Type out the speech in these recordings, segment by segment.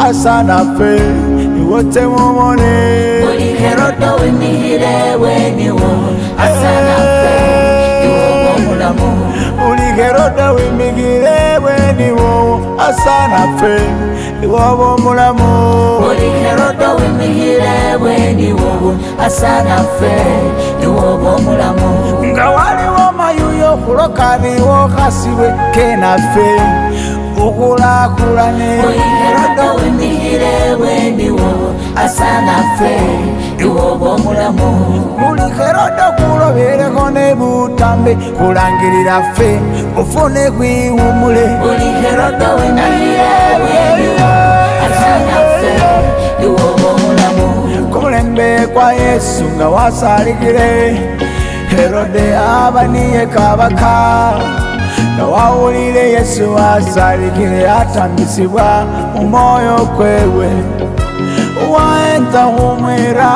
asana fe iwote mumone Uli Herode wimihire weniwo asana fe iwo mulamu Uli Herode wimihire weniwo asana fe iwo mulamu Uli Herode wimihire weniwo asana fe iwo mulamu Ngawali wa mayuyo kulokari wo khasiwe kena fe ukula kulane Uli Herode wimihire weniwo asana fe iwo mulamu Uli Herode kulobere kone butambe kulangirira fe ufune kwiwumule Uli Herode wimihire weniwo asana fe iwo mulamu Kumulembe kwa Yesu nga wasalikire Herode abaniye kabaka Nawawulire Yesu wasalikire atambisibwa umoyo kwewe Waenta humwera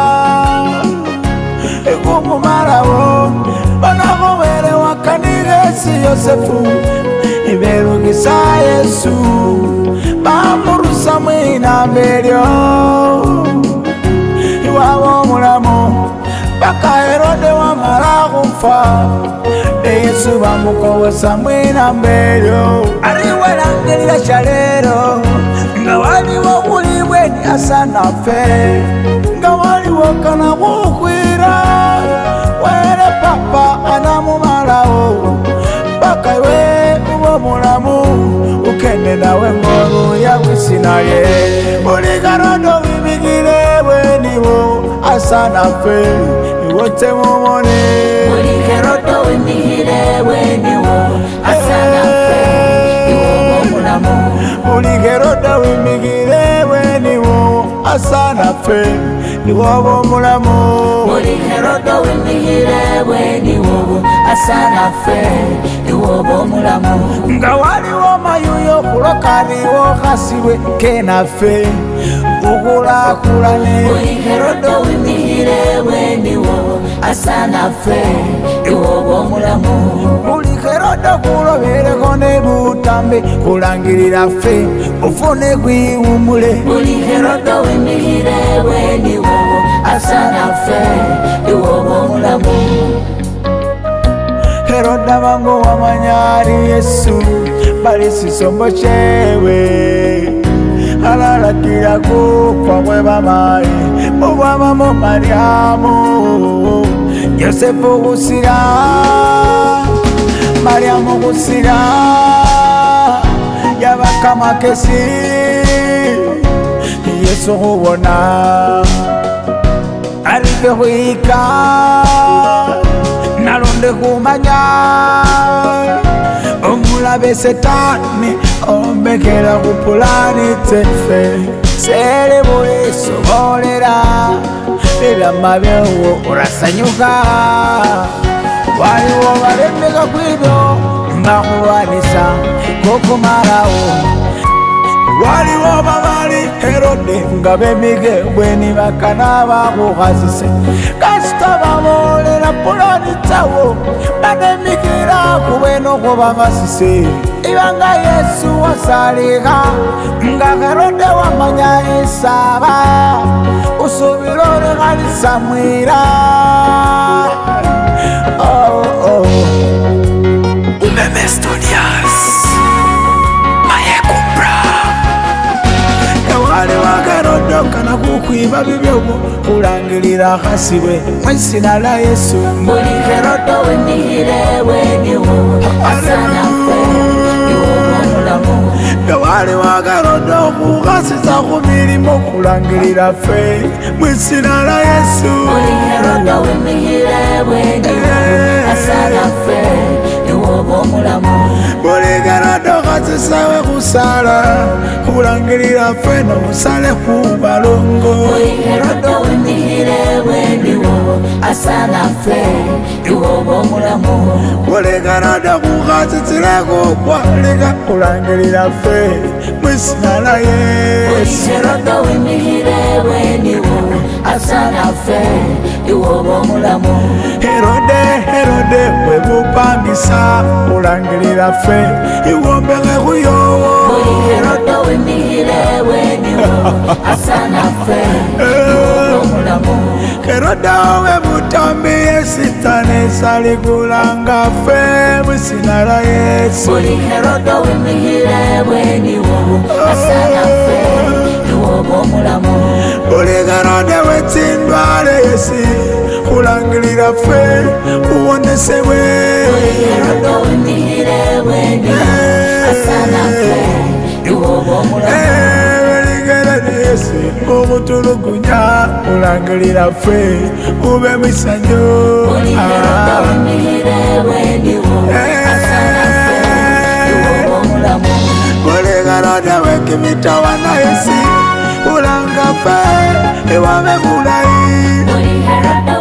Ekumumarawo Banakowere wakanigesi Yosefu Iberugisa Yesu Bamurusa mwina mbelyo Iwawo mulamu Baka Herode wamara kufa Yesu bamukowesa mwina mbelyo Ariwe langelila shalero Nga wali wawulibwe ni asana fe Nga wali wakana kukwira Wele papa anamumalawo Baka we uwa mulamu Ukende nawe moru ya wisinaye Uli Herode wimigire weniwo asana fe Iwote mumone Uli Herode wimihire weniwo asana fe iwo mulamu Uli Herode wimigire weniwo asana fe iwo mulamu Uli Herode wimihire weniwo asana fe iwo mulamu Nga waliwo mayuyo kulokari wo khasiwe kena fe ukula kulane Uli Herode wimihire weniwo asana fe iwo mulamu Uli Herode kulobere kone butambe kulangirira fe ufune kwiwumule Uli Herode wimihire weniwo asana fe iwo mulamu Herode bango wamanyari Yesu bali sisombo chewe Alalatira kufa mwe bamayi Mubama mu Mariamu Yosefu gusira Mariamu gusira Yabaka makesi Yesu hubona Alife huika Nalonde kumanya Omulabe setani Ombekera kupulani tefe Sere Yesu bolera Ila mabyewo urasanyuka Waliwo baremeka kwibyo Mbakuwanisa kukumarawo Waliwo babali Herode nga bemige bweni bakana bakukhasise Kasita babolera pulani tawo Banemikira kubweno kubakhasise Ibanga Yesu wasalika Nga Herode wamanya isaba Usubirore khalisa mwira Umeme Studios Mayeku Wale wa Herode kana kukwiba bibyogo Kulangirira khasiwe Mwisina la Yesu Uli Herode wimihire weniwo asana fe iwo mulamu Wale wa Herode kukhasisa kumilimo kulangirira fe Mwisina la Yesu Uli Herode wimihire weniwo asana fe iwo mulamu Uli Herode khasisawe kusala Kulangirira fe no musale kubalongo Uli Herode wimihire weniwo asana fe iwo mulamu Uli Herode kukhasisirako kwalika kulangirira fe Mwisina la Yesu Uli Herode wimihire weniwo asana fe iwo mulamu Herode webupangisa kulangirira fe iwombeke kuyowo Uli Herode wimihire weniwo asana fe iwo mulamu Herode we mutambi Sitani saligulanga fe musinara Yesu Buli Herode we mihire we niwo asana fe iwo mulamu Buli Herode we tindwale Yesu kulangirira fe uwonesewe Buli Herode we mihire we niwo asana fe iwo mulamu Yesu omutulugunya ulangirira fe ube misanyo Buli Herode we mihire we niwo asana fe iwo mulamu Buli Herode we kimitawana Yesu ulanga fe iwabe mulayi Buli Herode